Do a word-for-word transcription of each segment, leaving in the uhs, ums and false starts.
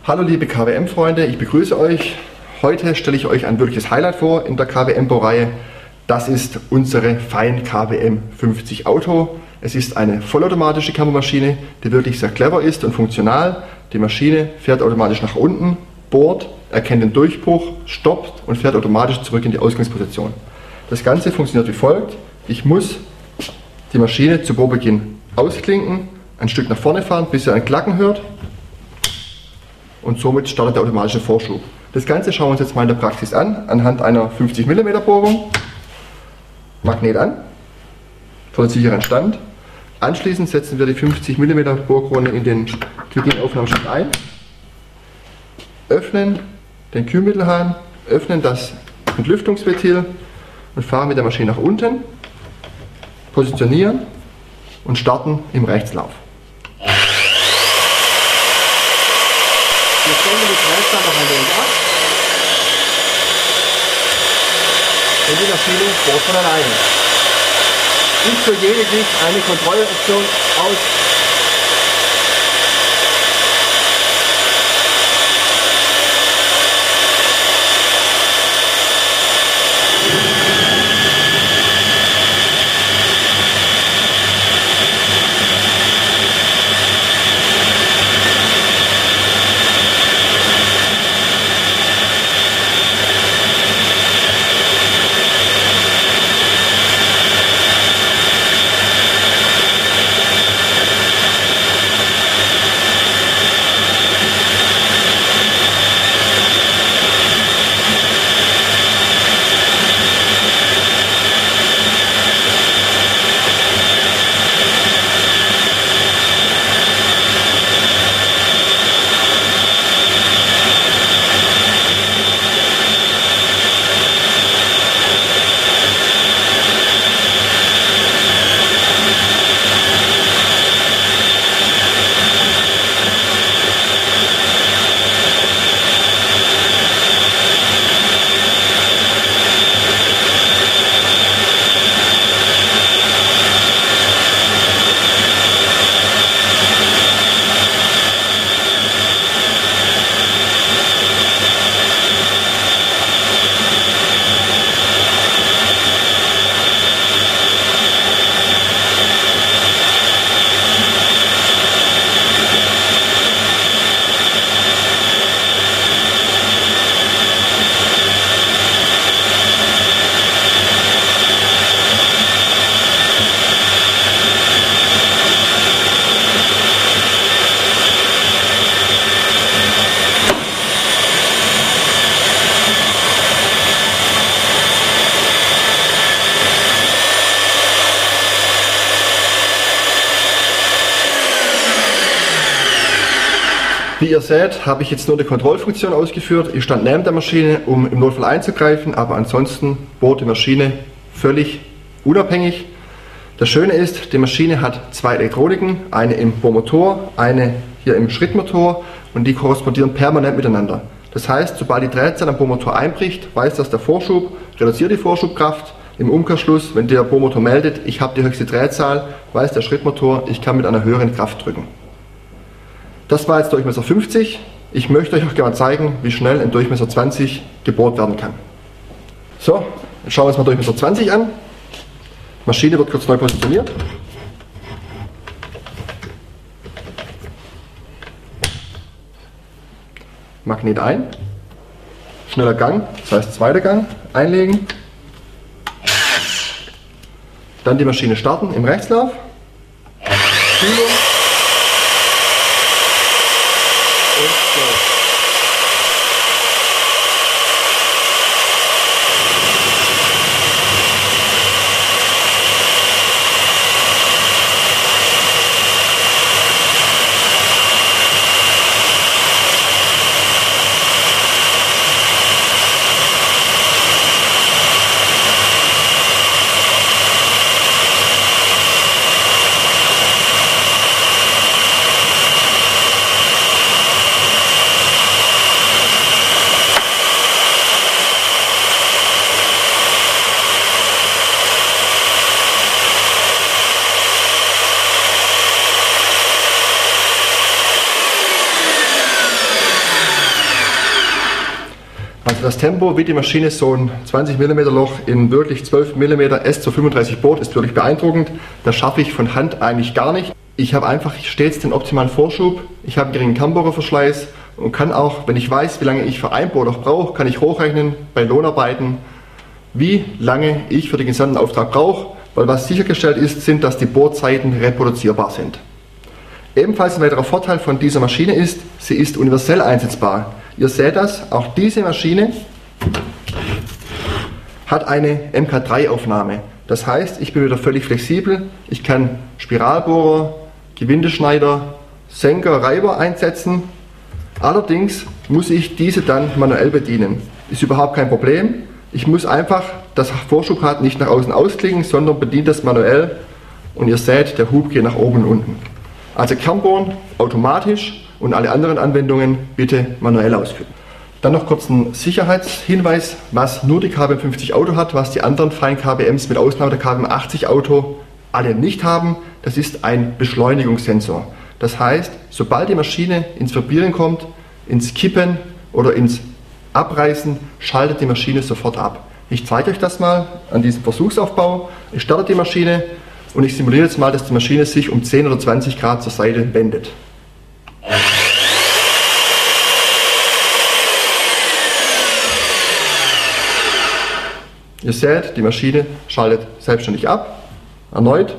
Hallo liebe K W M-Freunde, ich begrüße euch. Heute stelle ich euch ein wirkliches Highlight vor in der K W M-Baureihe. Das ist unsere Fein K W M fünfzig Auto. Es ist eine vollautomatische Kammermaschine, die wirklich sehr clever ist und funktional. Die Maschine fährt automatisch nach unten, bohrt, erkennt den Durchbruch, stoppt und fährt automatisch zurück in die Ausgangsposition. Das Ganze funktioniert wie folgt. Ich muss die Maschine zu Bohrbeginn ausklinken, ein Stück nach vorne fahren, bis ihr ein Klacken hört. Und somit startet der automatische Vorschub. Das Ganze schauen wir uns jetzt mal in der Praxis an, anhand einer fünfzig Millimeter Bohrung. Magnet an, für den sicheren Stand. Anschließend setzen wir die fünfzig Millimeter Bohrkrone in den Beginnaufnahmeschritt ein. Öffnen den Kühlmittelhahn, öffnen das Entlüftungsventil und fahren mit der Maschine nach unten. Positionieren und starten im Rechtslauf. Wir stellen die Drehzahl noch ein wenig ab und die Maschine bohrt von alleine. Ich führe lediglich eine Kontrolloption aus. Wie ihr seht, habe ich jetzt nur die Kontrollfunktion ausgeführt. Ich stand neben der Maschine, um im Notfall einzugreifen, aber ansonsten bohrt die Maschine völlig unabhängig. Das Schöne ist, die Maschine hat zwei Elektroniken, eine im Bohrmotor, eine hier im Schrittmotor und die korrespondieren permanent miteinander. Das heißt, sobald die Drehzahl am Bohrmotor einbricht, weiß das der Vorschub, reduziert die Vorschubkraft. Im Umkehrschluss, wenn der Bohrmotor meldet, ich habe die höchste Drehzahl, weiß der Schrittmotor, ich kann mit einer höheren Kraft drücken. Das war jetzt Durchmesser fünfzig. Ich möchte euch auch gerne zeigen, wie schnell in Durchmesser zwanzig gebohrt werden kann. So, jetzt schauen wir uns mal Durchmesser zwanzig an. Die Maschine wird kurz neu positioniert. Magnet ein. Schneller Gang, das heißt zweiter Gang, einlegen. Dann die Maschine starten im Rechtslauf. Kühlung. Also das Tempo, wie die Maschine so ein zwanzig Millimeter Loch in wirklich zwölf Millimeter S zu fünfunddreißig bohrt, ist wirklich beeindruckend. Das schaffe ich von Hand eigentlich gar nicht. Ich habe einfach stets den optimalen Vorschub. Ich habe einen geringen Kernbohrerverschleiß und kann auch, wenn ich weiß, wie lange ich für ein Bohrloch brauche, kann ich hochrechnen bei Lohnarbeiten, wie lange ich für den gesamten Auftrag brauche, weil was sichergestellt ist, sind, dass die Bohrzeiten reproduzierbar sind. Ebenfalls ein weiterer Vorteil von dieser Maschine ist, sie ist universell einsetzbar. Ihr seht das, auch diese Maschine hat eine M K drei Aufnahme. Das heißt, ich bin wieder völlig flexibel. Ich kann Spiralbohrer, Gewindeschneider, Senker, Reiber einsetzen. Allerdings muss ich diese dann manuell bedienen. Ist überhaupt kein Problem. Ich muss einfach das Vorschubrad nicht nach außen ausklicken, sondern bedient das manuell. Und ihr seht, der Hub geht nach oben und unten. Also Kernbohren automatisch und alle anderen Anwendungen bitte manuell ausführen. Dann noch kurz ein Sicherheitshinweis, was nur die K W M fünfzig Auto hat, was die anderen freien K W Ms mit Ausnahme der K W M achtzig Auto alle nicht haben. Das ist ein Beschleunigungssensor. Das heißt, sobald die Maschine ins Vibrieren kommt, ins Kippen oder ins Abreißen, schaltet die Maschine sofort ab. Ich zeige euch das mal an diesem Versuchsaufbau. Ich starte die Maschine und ich simuliere jetzt mal, dass die Maschine sich um zehn oder zwanzig Grad zur Seite wendet. Ihr seht, die Maschine schaltet selbstständig ab. Erneut.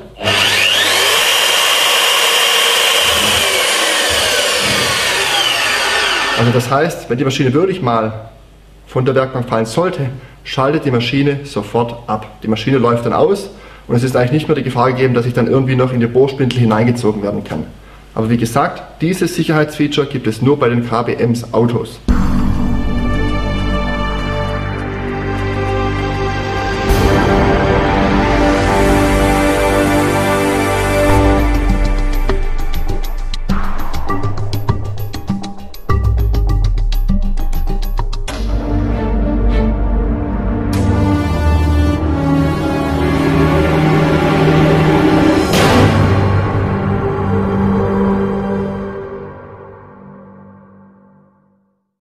Also das heißt, wenn die Maschine wirklich mal von der Werkbank fallen sollte, schaltet die Maschine sofort ab. Die Maschine läuft dann aus und es ist eigentlich nicht mehr die Gefahr gegeben, dass ich dann irgendwie noch in die Bohrspindel hineingezogen werden kann. Aber wie gesagt, dieses Sicherheitsfeature gibt es nur bei den K W Ms Autos.